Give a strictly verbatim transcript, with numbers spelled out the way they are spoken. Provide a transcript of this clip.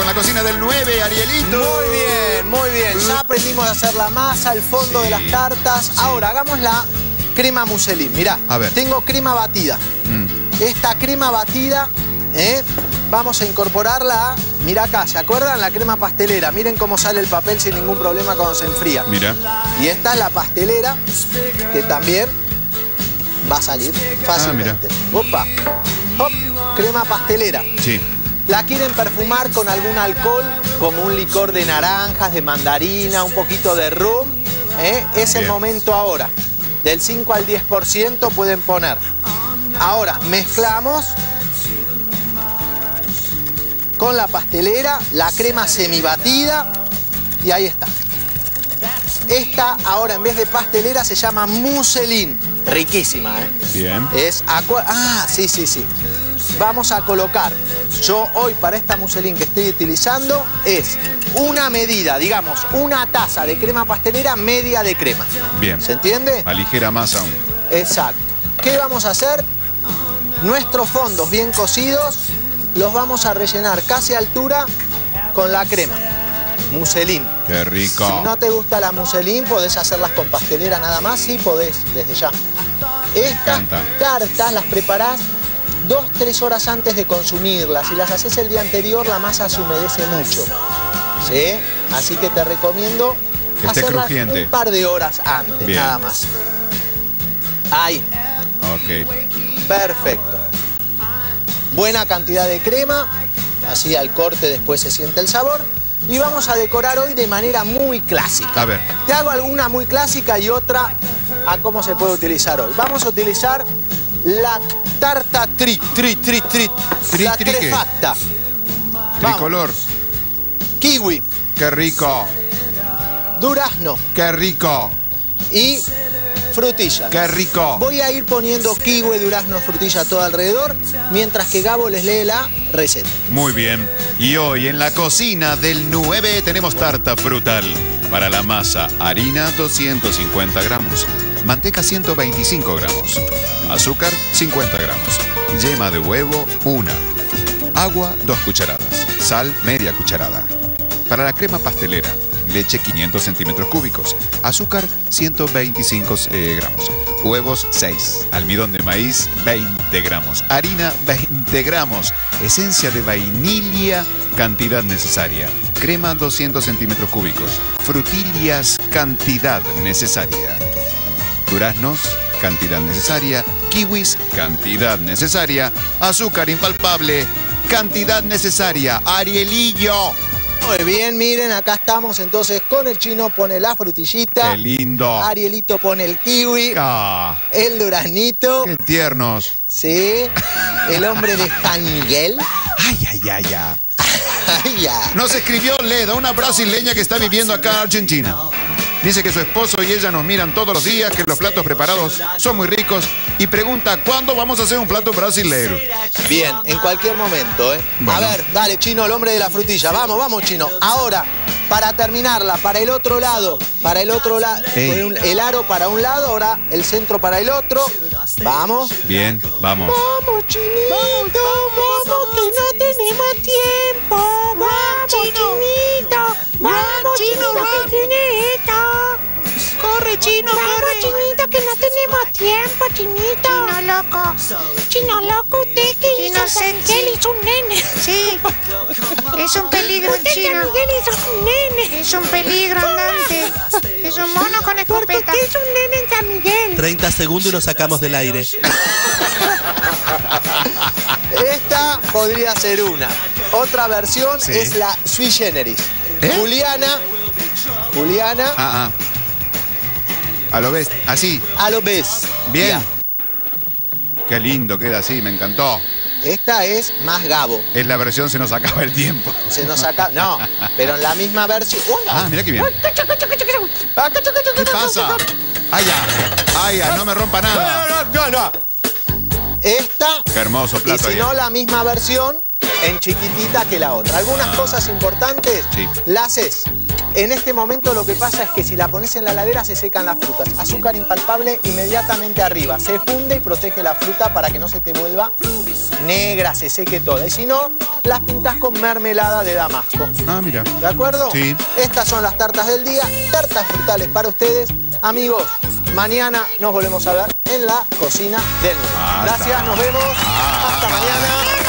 con la cocina del nueve, Arielito. Muy bien, muy bien. Ya aprendimos a hacer la masa, el fondo Sí, de las tartas. sí. Ahora, hagamos la crema muselín. Mirá, A ver. tengo crema batida. Mm. Esta crema batida, ¿eh? vamos a incorporarla a... Mirá acá, ¿se acuerdan? La crema pastelera. Miren cómo sale el papel sin ningún problema cuando se enfría. Mira. Y esta es la pastelera, que también va a salir fácilmente. Opa. Hop, crema pastelera. Sí. ¿La quieren perfumar con algún alcohol? Como un licor de naranjas, de mandarina, un poquito de rum. ¿eh? Es el Bien. momento ahora. Del cinco al diez por ciento pueden poner. Ahora, mezclamos con la pastelera, la crema semibatida. Y ahí está. Esta ahora en vez de pastelera se llama muselín. Riquísima, ¿eh? Bien. Es aqua... Ah, sí, sí, sí. Vamos a colocar, yo hoy para esta muselín que estoy utilizando, es una medida, digamos, una taza de crema pastelera, media de crema. Bien. ¿Se entiende? Aligera más aún. Exacto. ¿Qué vamos a hacer? Nuestros fondos bien cocidos los vamos a rellenar casi a altura con la crema. Muselín. Qué rico. Si no te gusta la muselín, podés hacerlas con pastelera nada más. Sí, podés, desde ya. Estas encanta. tartas las preparás dos, tres horas antes de consumirlas. Si las haces el día anterior, la masa se humedece mucho. ¿Sí? Así que te recomiendo Que esté hacerlas crujiente. un par de horas antes, Bien. nada más. Ahí. Ok. Perfecto. Buena cantidad de crema, así al corte después se siente el sabor. Y vamos a decorar hoy de manera muy clásica. A ver. Te hago alguna muy clásica y otra a cómo se puede utilizar hoy. Vamos a utilizar la tarta tri, tri, tri, tri. Tri, la tri, ¿qué? trifacta. Tricolor. Kiwi, Qué rico. durazno Qué rico. y frutilla. Qué rico. Voy a ir poniendo kiwi, durazno, frutilla todo alrededor, mientras que Gabo les lee la receta. Muy bien. Y hoy en la cocina del nueve tenemos tarta frutal. Para la masa, harina doscientos cincuenta gramos, manteca ciento veinticinco gramos, azúcar cincuenta gramos, yema de huevo una, agua dos cucharadas, sal media cucharada. Para la crema pastelera, leche quinientos centímetros cúbicos, azúcar ciento veinticinco eh, gramos, huevos seis, almidón de maíz veinte gramos, harina veinte gramos, esencia de vainilla cantidad necesaria, crema doscientos centímetros cúbicos, frutillas cantidad necesaria, duraznos cantidad necesaria, kiwis cantidad necesaria, azúcar impalpable cantidad necesaria. Arielillo. Muy bien, miren, acá estamos entonces con el chino, pone la frutillita. Qué lindo. Arielito pone el kiwi, Ah, el duraznito. qué tiernos. Sí, el hombre de San Miguel. Ay, ay, ay, ay. Ay, ya. Nos escribió Leda, una brasileña que está viviendo acá en Argentina. Dice que su esposo y ella nos miran todos los días, que los platos preparados son muy ricos y pregunta ¿cuándo vamos a hacer un plato brasilero? Bien, en cualquier momento, ¿eh? Bueno. A ver, dale, chino, el hombre de la frutilla. Vamos, vamos, chino. Ahora, para terminarla, para el otro lado, para el otro lado, Ey. el aro para un lado, ahora el centro para el otro. Vamos. Bien, vamos. Vamos, chinito, vamos, que no tenemos tiempo. Vamos, chinito. Vamos, chinito, que tiene esto. Corre, chino, Vamos, corre. chinito, que no tenemos tiempo, chinito. Chino loco. Chino loco, usted que Chino hizo San sexy. Miguel hizo un nene. Sí. Es un peligro el Usted chino. San Miguel hizo un nene. Es un peligro andante. Es un mono con Porque escopeta. usted es un nene en San Miguel. treinta segundos y lo sacamos del aire. Esta podría ser una. Otra versión Sí. es la sui generis. ¿Eh? Juliana, Juliana, Ah, ah. A lo ves, así. a lo ves. Bien. Ya. Qué lindo queda así, me encantó. Esta es más Gabo. Es la versión se nos acaba el tiempo. Se nos saca. No, pero en la misma versión. Ah, mirá qué bien. ¿Qué pasa? Ay, ya. Ay, ya, no me rompa nada. No, no, no. Esta, Qué hermoso y plato. si ahí. no, la misma versión en chiquitita que la otra. Algunas cosas importantes Sí. las es En este momento lo que pasa es que si la pones en la heladera se secan las frutas. Azúcar impalpable inmediatamente arriba. Se funde y protege la fruta para que no se te vuelva negra, se seque toda. Y si no, las pintas con mermelada de damasco. Ah, mira. ¿De acuerdo? Sí. Estas son las tartas del día. Tartas frutales para ustedes. Amigos, mañana nos volvemos a ver en la cocina del nueve. Hasta. Gracias, nos vemos. Ah. Hasta mañana.